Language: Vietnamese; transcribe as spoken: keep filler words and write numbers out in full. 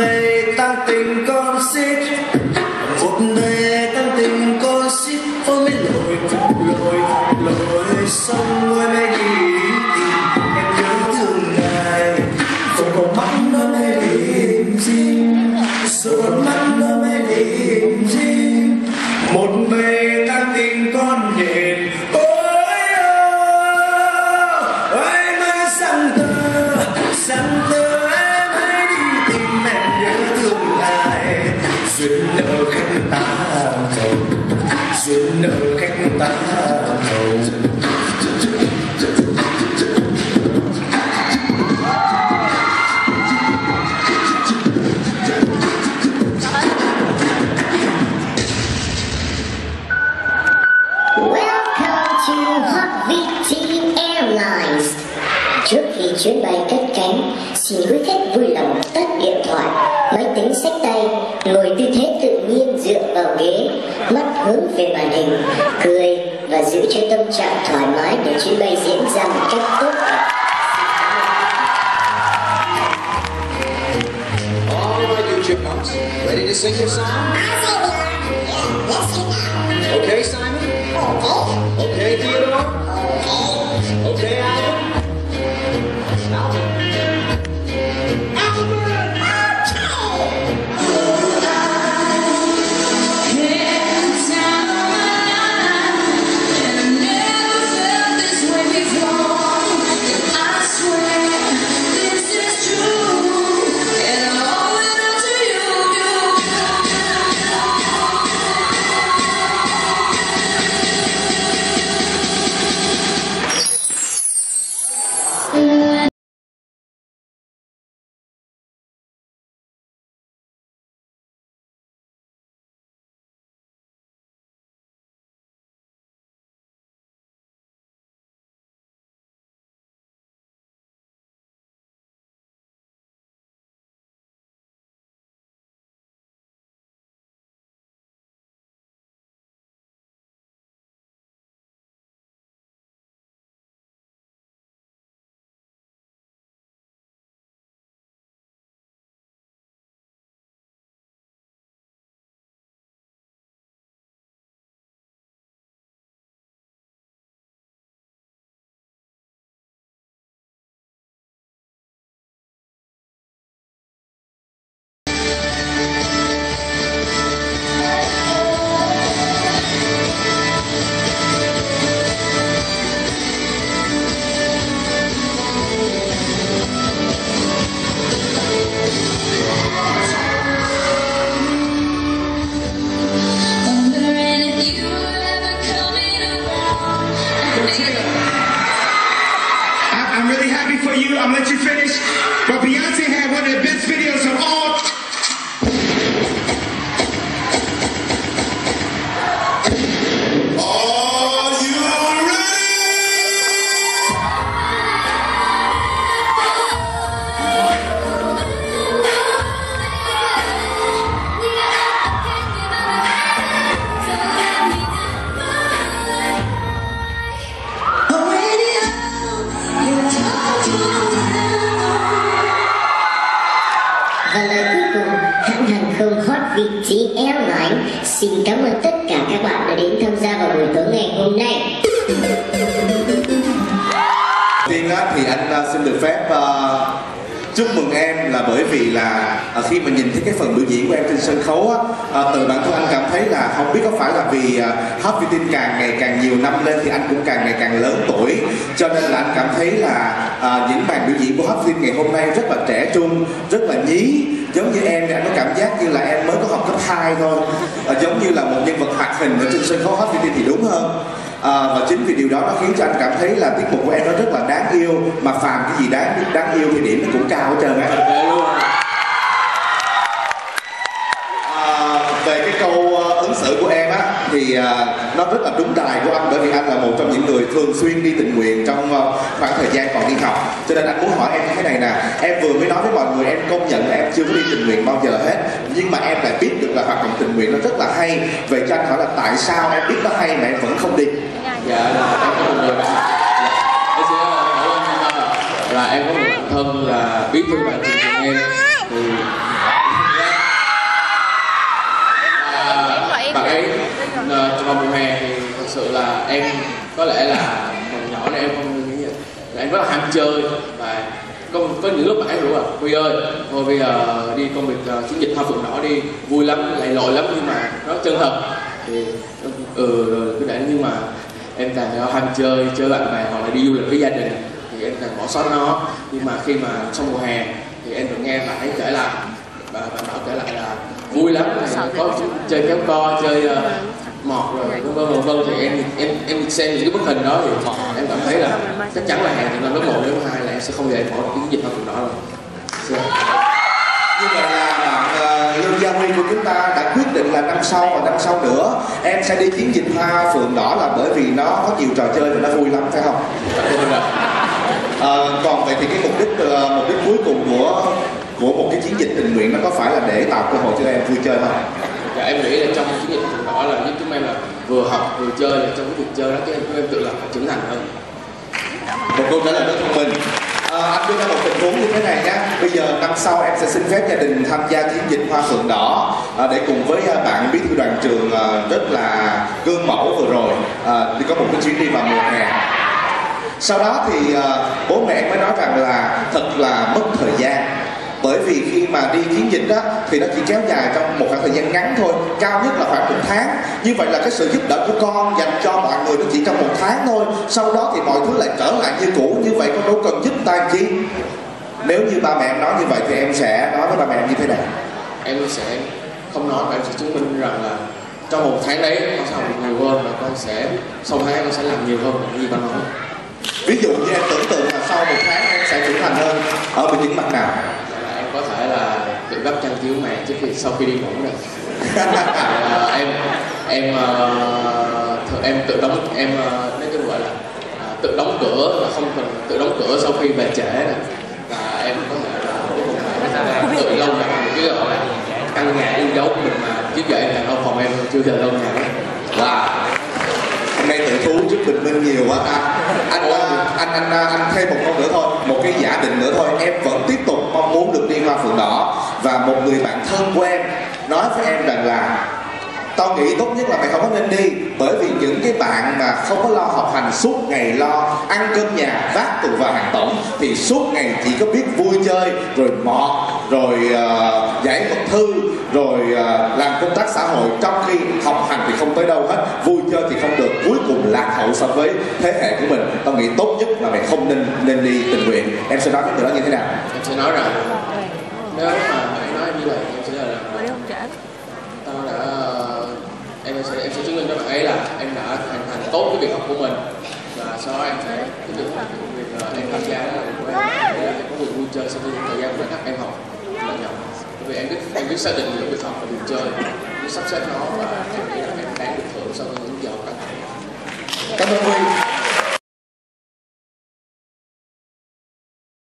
bề tăng tình con xít, một bề tăng tình con xít. Ôi mấy lội lội lội xong ôi mấy đi em nhớ thương ngài. Rồi còn mắt nó mới điểm gì, rồi còn mắt nó mới điểm gì. Một bề tăng tình con nhện. Ôi ôi mấy sáng tơ sáng tơ em hãy đi tìm em nhớ thương ngài. Duyên nợ khách ta giàu, duyên nợ khách ta giàu. Trước khi chuyến bay cất cánh, xin quý khách vui lòng tắt điện thoại, máy tính xách tay, ngồi tư thế tự nhiên dựa vào ghế, mắt hướng về màn hình, cười và giữ cho tâm trạng thoải mái để chuyến bay diễn ra một cách tốt đẹp. All right, you chipmunks, ready to sing your song? Okay, Simon? Okay, Theodore? Okay, Albert? I'm really happy for you. I'm gonna let you finish. But Beyonce had one of the best videos of all. Are you ready? Và lời cuối cùng, hãng hàng không Hot Vietjet Airlines xin cảm ơn tất cả các bạn đã đến tham gia vào buổi tối ngày hôm nay. Tiên á, thì anh uh, xin được phép uh, chúc mừng em là bởi vì là uh, khi mà nhìn thấy cái phần biểu diễn của em trên sân khấu á, uh, từ bản thân anh cảm thấy là không biết có phải là vì uh, Hot Vietjet càng ngày càng nhiều năm lên thì anh cũng càng ngày càng lớn tuổi, cho nên là anh cảm thấy là uh, những màn biểu diễn của Hot Vietjet ngày hôm nay rất là trẻ trung, rất là nhí. Giống như em thì anh có cảm giác như là em mới có học cấp hai thôi, uh, giống như là một nhân vật hoạt hình ở trên sân khấu Hot Vietjet thì đúng hơn. À, và chính vì điều đó nó khiến cho anh cảm thấy là tiết mục của em nó rất là đáng yêu, mà phàm cái gì đáng đáng yêu thì điểm nó cũng cao hết trơn á. À, về cái câu uh, ứng xử của em á thì uh, nó rất là đúng đài của anh, bởi vì anh là một trong những người thường xuyên đi tình nguyện trong uh, khoảng thời gian còn đi học, cho nên anh muốn hỏi em như thế này nè. Em vừa mới nói với mọi người em công nhận là em chưa có đi tình nguyện bao giờ hết, nhưng mà em lại biết được là hoạt động tình nguyện nó rất là hay. Vậy cho anh hỏi là tại sao em biết nó hay mà em vẫn không đi? Dạ là em có một người bạn, dạ, em sẽ hỏi anh là, là em có một bạn thân là bí thư đoàn trường của em, thì vào mùa hè thì thật sự là em có lẽ là còn nhỏ này em không nghĩ vậy, là em rất là ham chơi và có có những lúc mà em rủ à Huy ơi thôi bây giờ đi công việc uh, chiến dịch Hoa Phượng Đỏ đi, vui lắm, lầy lội lắm nhưng mà nó chân thật thì ừ rồi cứ để, nhưng mà em càng ham chơi chơi bạn bè hoặc là đi du lịch với gia đình thì em càng bỏ sót nó. Nhưng mà khi mà trong mùa hè thì em được nghe bạn ấy kể lại, và bạn Bảo kể lại là vui lắm, có chơi kéo co, chơi uh, mọt rồi vân vân vân vân thì em em em xem những cái bức hình đó thì em cảm thấy là chắc chắn là hè thì năm lớp một lớp hai là em sẽ không dễ bỏ cái chiến dịch Hoa Phượng Đỏ rồi. Như vậy là bạn uh, Lương Gia Huy của chúng ta đã quyết định là năm sau và năm sau nữa em sẽ đi chiến dịch Hoa Phượng Đỏ là bởi vì nó có nhiều trò chơi và nó vui lắm phải không? Uh, còn vậy thì cái mục đích uh, mục đích cuối cùng của của một cái chiến dịch tình nguyện nó có phải là để tạo cơ hội cho em vui chơi không? Dạ em nghĩ là trong chiến dịch Hoa Phượng Đỏ là giúp chúng em là vừa học vừa chơi, là trong cái việc chơi đó các em, các em tự lập và trưởng thành hơn. Một câu trả lời rất thông minh. À, anh đưa ra một tình huống như thế này nhé. Bây giờ năm sau em sẽ xin phép gia đình tham gia chiến dịch Hoa Phượng Đỏ à, để cùng với bạn bí thư đoàn trường à, rất là gương mẫu vừa rồi à, đi có một cái chuyến đi vào mùa hè. Sau đó thì à, bố mẹ mới nói rằng là thật là mất thời gian. Bởi vì khi mà đi chiến dịch đó thì nó chỉ kéo dài trong một khoảng thời gian ngắn thôi, cao nhất là khoảng một tháng. Như vậy là cái sự giúp đỡ của con dành cho mọi người nó chỉ trong một tháng thôi. Sau đó thì mọi thứ lại trở lại như cũ. Như vậy con đâu cần giúp ta chi. Nếu như ba mẹ em nói như vậy thì em sẽ nói với ba mẹ em như thế nào? Em sẽ không nói, và em sẽ chứng minh rằng là trong một tháng đấy con sẽ học nhiều hơn và con sẽ sau tháng con sẽ làm nhiều hơn những gì con nói. Ví dụ như em tưởng tượng là sau một tháng em sẽ trưởng thành hơn ở về những mặt nào? Em có thể là tự gấp chăn chiếu màn trước khi sau khi đi ngủ rồi. à, em em uh, em tự đóng em uh, nói chung gọi là uh, tự đóng cửa và không cần tự đóng cửa sau khi về trễ này. Và em có thể là tự lâu ngày một cái gọi là căn nhà yêu dấu của mình mà trước giờ em làm ở phòng em chưa giờ lâu nhà đó. Wow. Hôm nay tự thú trước bình minh nhiều quá ta. Anh, anh anh anh anh thêm một câu nữa thôi, một cái giả định nữa thôi. Em vẫn tiếp tục mong muốn được đi Hoa Phượng Đỏ. Và một người bạn thân của em nói với em rằng là tao nghĩ tốt nhất là mày không có nên đi. Bởi vì những cái bạn mà không có lo học hành, suốt ngày lo ăn cơm nhà, vác tù và hàng tổng, thì suốt ngày chỉ có biết vui chơi, rồi mọt, rồi uh, giải mật thư, rồi uh, làm công tác xã hội. Trong khi học hành thì không tới đâu hết, vui chơi thì không được, cuối cùng lạc hậu so với thế hệ của mình. Tao nghĩ tốt nhất là mày không nên nên đi tình nguyện. Em sẽ nói với người đó như thế nào? Em sẽ nói rằng nếu mà mày nói như vậy em sẽ là tao đã em sẽ em sẽ chứng minh cho bạn ấy là em đã hoàn thành tốt cái việc học của mình, và sau đó em sẽ tiếp tục việc uh, em tham gia đó là của em để em có việc vui chơi sau khi thời gian của em học là nhọc. Bởi vì em biết em biết xác định được việc học và việc chơi, biết sắp xếp nó, và em nghĩ là em đáng được thưởng sau những giờ học đó. Cảm ơn Huy.